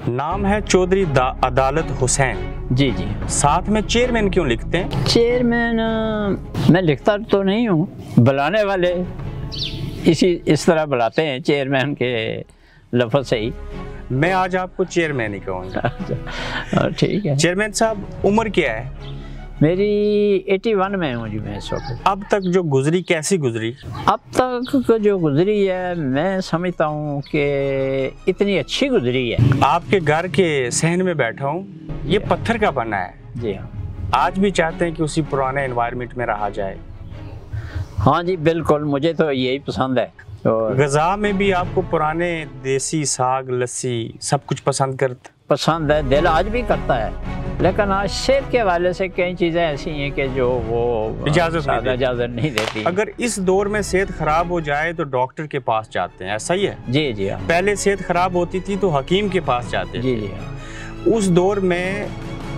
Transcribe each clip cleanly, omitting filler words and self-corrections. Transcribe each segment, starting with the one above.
नाम है चौधरी अदालत हुसैन। जी जी। साथ में चेयरमैन क्यों लिखते हैं? चेयरमैन मैं लिखता तो नहीं हूँ, बुलाने वाले इस तरह बुलाते हैं चेयरमैन के लफ्ज़ से ही। मैं आज आपको चेयरमैन ही कहूँगा। ठीक है। चेयरमैन साहब, उम्र क्या है? मेरी 81 में हूँ जी मैं इस वक्त। अब तक जो गुजरी कैसी गुजरी? अब तक जो गुजरी है मैं समझता हूँ कि इतनी अच्छी गुजरी है। आपके घर के सहन में बैठा हूँ, ये पत्थर का बना है। जी हाँ। आज भी चाहते हैं कि उसी पुराने एनवायरनमेंट में रहा जाए? हाँ जी बिल्कुल, मुझे तो यही पसंद है। और गज़ा में भी आपको पुराने देसी साग लस्सी सब कुछ पसंद है, दिल आज भी करता है, लेकिन आज सेहत के हवाले से कई चीज़ें ऐसी हैं कि जो वो इजाज़त नहीं देती। अगर इस दौर में सेहत खराब हो जाए तो डॉक्टर के पास जाते हैं, ऐसा ही है? जी जी हाँ। पहले सेहत खराब होती थी तो हकीम के पास जाते थे। जी जी हाँ। उस दौर में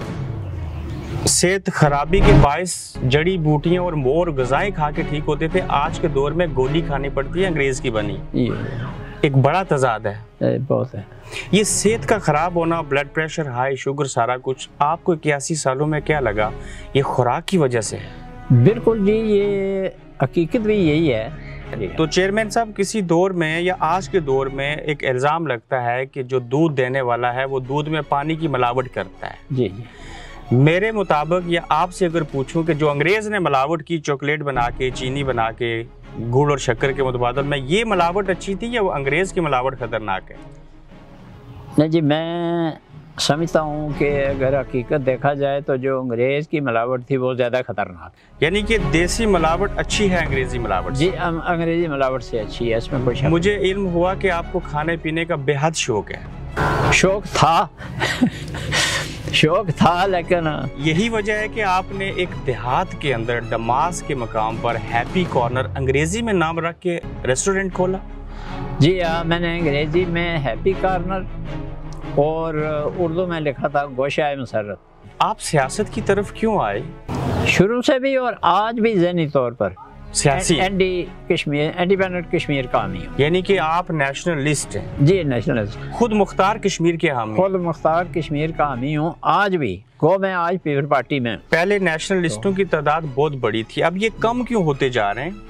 सेहत खराबी के बायस जड़ी बूटियां और मोर गज़ाएं खा के ठीक होते थे। आज के दौर में गोली खानी पड़ती है अंग्रेज की बनी। एक बड़ा तजाद है। बहुत है। ये सेहत का खराब होना, ब्लड प्रेशर, हाई शुगर, सारा कुछ आपको 81 सालों में क्या लगा ये खुराक की वजह से है? बिल्कुल जी, ये हकीकत भी यही है। तो चेयरमैन साहब, किसी दौर में या आज के दौर में एक इल्ज़ाम लगता है कि जो दूध देने वाला है वो दूध में पानी की मिलावट करता है। जी जी। मेरे मुताबिक या आपसे अगर पूछूं कि जो अंग्रेज़ ने मिलावट की चॉकलेट बना के, चीनी बना के, गुड़ और शक्कर के मुतबादल में, ये मिलावट अच्छी थी या वो अंग्रेज़ की मिलावट ख़तरनाक है? नहीं जी, मैं समझता हूँ कि अगर हकीकत देखा जाए तो जो अंग्रेज़ की मिलावट थी वो ज़्यादा ख़तरनाक। यानी कि देसी मिलावट अच्छी है अंग्रेज़ी मिलावट? जी, अंग्रेज़ी मिलावट से अच्छी है, इसमें कोई शक। मुझे इल्म हुआ कि आपको खाने पीने का बेहद शौक़ है। शौक़ था शौक़ था, लेकिन यही वजह है कि आपने एक देहात के अंदर डमास के मकाम पर हैप्पी कॉर्नर अंग्रेज़ी में नाम रख के रेस्टोरेंट खोला। जी हाँ, मैंने अंग्रेज़ी में हैप्पी कॉर्नर और उर्दू में लिखा था गोशाए मुसर्रत। आप सियासत की तरफ क्यों आए? शुरू से भी और आज भी ज़हनी तौर पर सियासी इंडिपेंडेंट कश्मीर का हामी हूँ। यानी कि आप नेशनलिस्ट हैं? जी, नेशनलिस्ट, खुद मुख्तार कश्मीर के हामी? खुद मुख्तार कश्मीर का हामी हूँ आज भी। गो मैं आज पीपल पार्टी में। पहले नेशनलिस्टों की तादाद बहुत बड़ी थी, अब ये कम क्यों होते जा रहे हैं?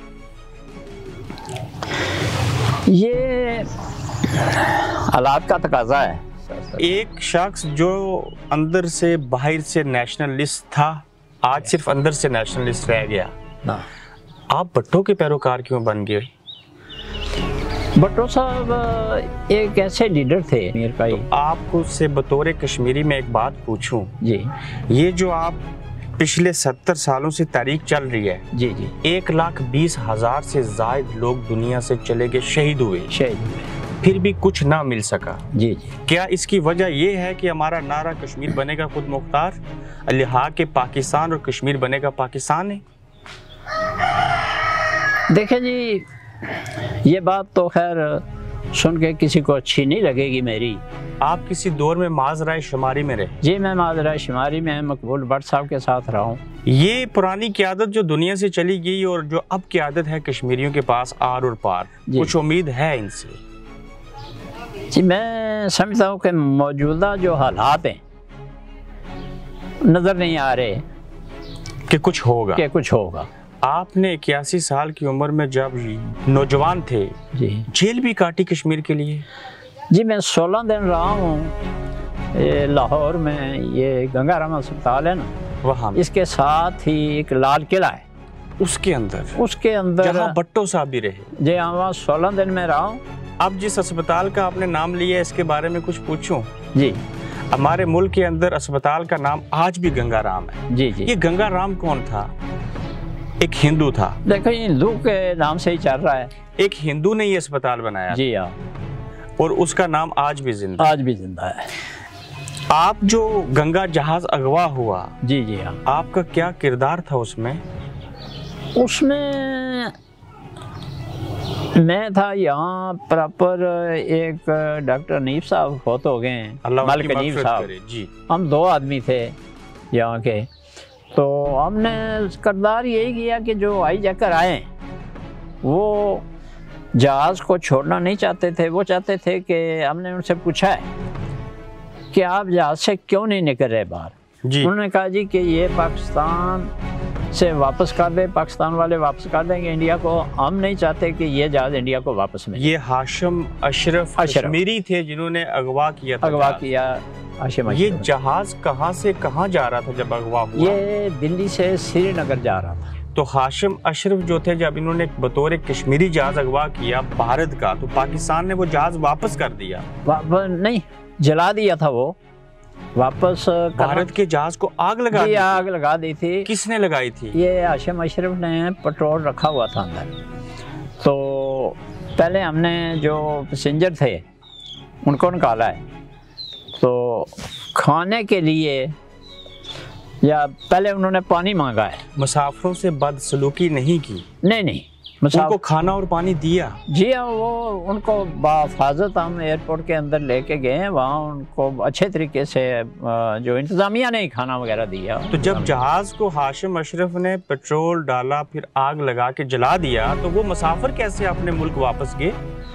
ये हालात का तकाजा है। एक शख्स जो अंदर से बाहर से नेशनलिस्ट था, आज सिर्फ अंदर से नेशनलिस्ट रह गया ना। आप भट्टो के पैरोकार क्यों बन गए? भट्टो साहब एक ऐसे लीडर थे कश्मीर का ही। तो आपको से बतौर कश्मीरी में एक बात पूछूं जी, ये जो आप पिछले 70 सालों से तारीख चल रही है, जी जी, 1,20,000 से ज्यादा लोग दुनिया से चले गए, शहीद हुए, फिर भी कुछ ना मिल सका। जी जी। क्या इसकी वजह ये है कि हमारा नारा कश्मीर बनेगा खुद मुख्तार, लिहाज के पाकिस्तान और कश्मीर बनेगा पाकिस्तान है? देखिए जी, ये बात तो खैर सुन के किसी को अच्छी नहीं लगेगी मेरी। आप किसी दौर में माजराए शुमारी में रहे? जी, मैं माजराए शुमारी में मकबूल भट्ट साहब के साथ रहा हूँ। ये पुरानी क़यादत जो दुनिया से चली गई और जो अब क़यादत है कश्मीरियों के पास आर और पार, कुछ उम्मीद है इनसे? जी, मैं समझता हूँ कि मौजूदा जो हालात हैं नज़र नहीं आ रहे कि कुछ होगा। आपने 81 साल की उम्र में जब नौजवान थे जी, जेल भी काटी कश्मीर के लिए? जी, मैं 16 दिन रहा हूँ लाहौर में। ये गंगाराम अस्पताल है ना, वहाँ इसके साथ ही एक लाल किला है, उसके अंदर जहाँ भट्टो साहब भी रहे। जी हाँ, वहाँ 16 दिन में रहा हूँ। अब जिस अस्पताल का आपने नाम लिया है, इसके बारे में कुछ पूछूं? जी, हमारे मुल्क के अंदर अस्पताल का नाम आज भी गंगाराम है। जी जी। ये गंगाराम कौन था? एक हिंदू था। देखो, हिंदू के नाम से ही चल रहा है। एक हिंदू ने ये अस्पताल बनाया। जी हाँ। और उसका नाम आज भी जिंदा है। आप जो गंगा जहाज अगवा हुआ, जी जी हाँ, आपका क्या किरदार था उसमें? मैं था यहाँ प्रॉपर। एक डॉक्टर नीफ साहब फौत हो गए हैं, मलिक नीफ साहब जी। हम 2 आदमी थे यहाँ के। तो हमने किरदार यही किया कि जो आई जाकर आए वो जहाज़ को छोड़ना नहीं चाहते थे। वो चाहते थे कि हमने उनसे पूछा है कि आप जहाज से क्यों नहीं निकल रहे बाहर। जी। उन्होंने कहा जी कि ये पाकिस्तान से वापस कर दे, पाकिस्तान वाले वापस कर देंगे इंडिया को, हम नहीं चाहते कि ये जहाज इंडिया को वापस मिले। ये हाशिम अशरफ कश्मीरी थे जिन्होंने अगवा किया था, अगवा किया हाशिम ये अशरफ। जहाज कहाँ से कहाँ जा रहा था जब अगवा हुआ? ये दिल्ली से श्रीनगर जा रहा था। तो हाशिम अशरफ जो थे, जब इन्होंने बतौर कश्मीरी जहाज अगवा किया भारत का, तो पाकिस्तान ने वो जहाज वापस कर दिया? नहीं, जला दिया था वो, वापस भारत के जहाज को आग लगा दी? आग लगा दी थी। किसने लगाई थी? ये हाशिम अशरफ ने पेट्रोल रखा हुआ था अंदर। तो पहले हमने जो पैसेंजर थे उनको निकाला है, तो खाने के लिए या पहले उन्होंने पानी मांगा है। मुसाफिरों से बदसलूकी नहीं की? नहीं, उनको खाना और पानी दिया? जी हाँ, वो उनको बाफाजत हम एयरपोर्ट के अंदर लेके गए हैं, वहाँ उनको अच्छे तरीके से जो इंतज़ामिया ने खाना वगैरह दिया। तो जब जहाज़ को हाशिम अशरफ ने पेट्रोल डाला, फिर आग लगा के जला दिया, तो वो मुसाफिर कैसे अपने मुल्क वापस गए?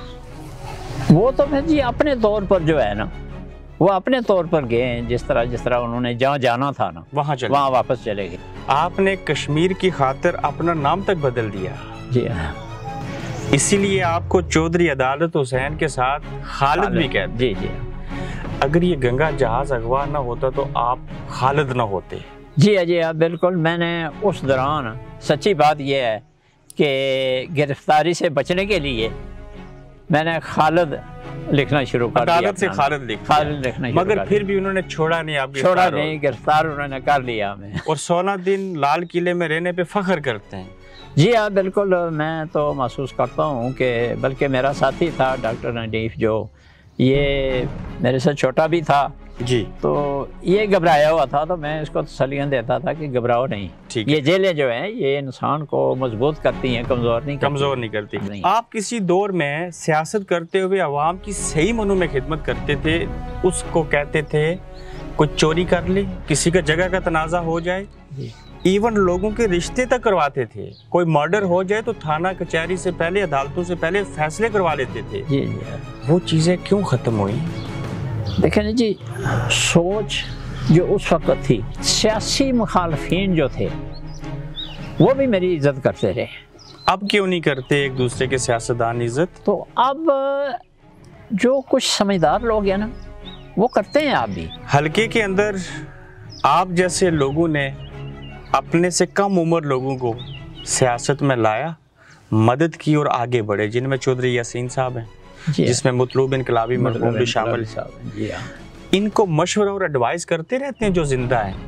वो तो फिर जी अपने तौर पर जो है ना, वो अपने तौर पर गए, जिस तरह उन्होंने जहाँ जाना था ना वहाँ वापस चले गए। आपने कश्मीर की खातिर अपना नाम तक बदल दिया? जी हाँ। इसीलिए आपको चौधरी अदालत हुसैन के साथ खालिद भी कहते? जी जी। अगर ये गंगा जहाज अगवा ना होता तो आप खालिद ना होते? जी हाँ, बिल्कुल। मैंने उस दौरान, सच्ची बात यह है कि गिरफ्तारी से बचने के लिए मैंने खालिद लिखना शुरू कर दिया। अदालत से खालिद लिखना, मगर फिर भी उन्होंने छोड़ा नहीं? आप छोड़ा नहीं, गिरफ्तार उन्होंने कर लिया हमें। और 16 दिन लाल किले में रहने पे फख्र करते हैं? जी हाँ, बिल्कुल। मैं तो महसूस करता हूँ कि बल्कि मेरा साथी था डॉक्टर नदीफ, जो ये मेरे से छोटा भी था जी, तो ये घबराया हुआ था, तो मैं इसको तसल्लियाँ देता था कि घबराओ नहीं, ये जेलें जो हैं ये इंसान को मजबूत करती हैं, कमज़ोर नहीं करती। नहीं। आप किसी दौर में सियासत करते हुए अवाम की सही मनों में खिदमत करते थे, उसको कहते थे कुछ चोरी कर ले, किसी का जगह का तनाज़ा हो जाए, इवन लोगों के रिश्ते तक करवाते थे, कोई मर्डर हो जाए तो थाना कचहरी से पहले, अदालतों से पहले फैसले करवा लेते थे। जी। वो चीज़ें क्यों ख़त्म हुई? देखें जी, सोच जो उस वक्त थी, सियासी मुखालफीन जो थे वो भी मेरी इज्जत करते रहे। अब क्यों नहीं करते एक दूसरे के सियासतदान इज्जत? तो अब जो कुछ समझदार लोग हैं ना, वो करते हैं। आप भी हल्के के अंदर आप जैसे लोगों ने अपने से कम उम्र लोगों को सियासत में लाया, मदद की और आगे बढ़े, जिनमें चौधरी यासीन साहब हैं, जिसमें मतलूब इनकलाबी मरहूम भी शामिल हैं। इनको मशवरा और एडवाइस करते रहते हैं जो जिंदा है?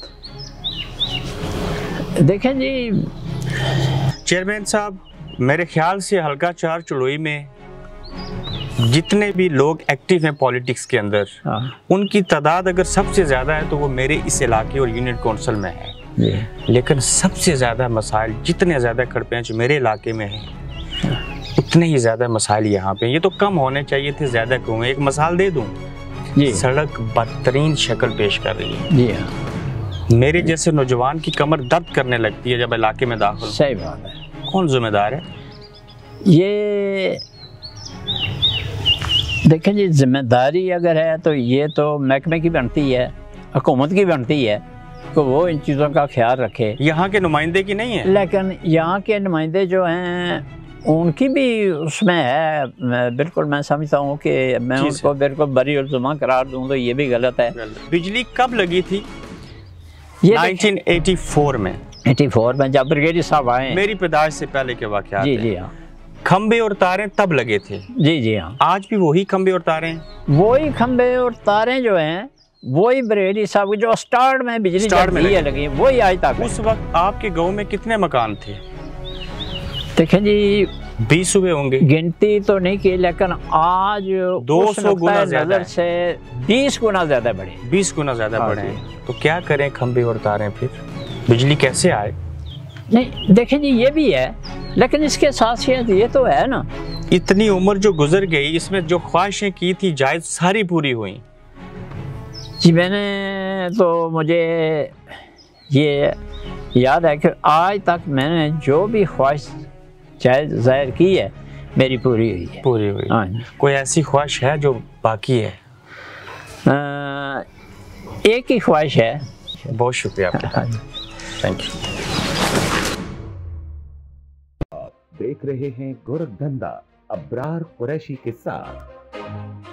देखें जी चेयरमैन साहब, मेरे ख्याल से हल्का 4 चुड़ोई में जितने भी लोग एक्टिव हैं पॉलिटिक्स के अंदर, उनकी तादाद अगर सबसे ज़्यादा है तो वो मेरे इस इलाके और यूनिट काउंसिल में है। लेकिन सबसे ज़्यादा मसाइल, जितने ज़्यादा खड़पेंच मेरे इलाके में हैं, उतने ही ज़्यादा मसाइल यहाँ पे। ये तो कम होने चाहिए थे, ज़्यादा क्यों? एक मिसाल दे दूँ, सड़क बदतरीन शक्ल पेश कर रही है। जी हाँ। मेरे जैसे नौजवान की कमर दर्द करने लगती है जब इलाके में दाखिल। सही बात है। कौन जिम्मेदार है? ये देखें जी, जिम्मेदारी अगर है तो ये तो महकमे की बनती है, हुकूमत की बनती है तो वो इन चीज़ों का ख्याल रखे। यहाँ के नुमाइंदे की नहीं है? लेकिन यहाँ के नुमाइंदे जो हैं उनकी भी उसमें है। बिल्कुल मैं समझता हूँ कि मैं उनको बिल्कुल बरी उल्ज़ुमा करार दूँ तो ये भी गलत है। बिजली कब लगी थी? ये 1984 में। 84 में जब ब्रिगेडियर साहब आए, मेरी पैदाइश से पहले के वाक़यात। जी हाँ। खंबे और तारें तब लगे थे? जी हाँ। आज भी वही खंबे और तारें? वही खंबे और तारें जो हैं वही ब्रिगेडियर साहब जो स्टार्ट में बिजली लगी, वही आज तक। उस वक्त आपके गाँव में कितने मकान थे? देखें जी 20 हुए होंगे, गिनती तो नहीं की, लेकिन आज 200 गुना नजर से 20 गुना ज्यादा बढ़े। 20 गुना ज्यादा बढ़े। तो क्या करें खंबे और तारें, फिर बिजली कैसे आए? नहीं देखें जी, ये भी है, लेकिन इसके साथ साथ ये तो है ना, इतनी उम्र जो गुजर गई, इसमें जो ख्वाहिशें की थी जायज, सारी पूरी हुई? जी मैंने तो, मुझे ये याद है कि आज तक मैंने जो भी ख्वाहिश जाहिर की है मेरी पूरी हुई है। पूरी हुई? हाँ। कोई ऐसी ख्वाहिश है जो बाकी है? एक ही ख्वाहिश है। बहुत शुक्रिया आपका, थैंक यू। देख रहे हैं गोरखधंधा अब्रार कुरैशी के साथ।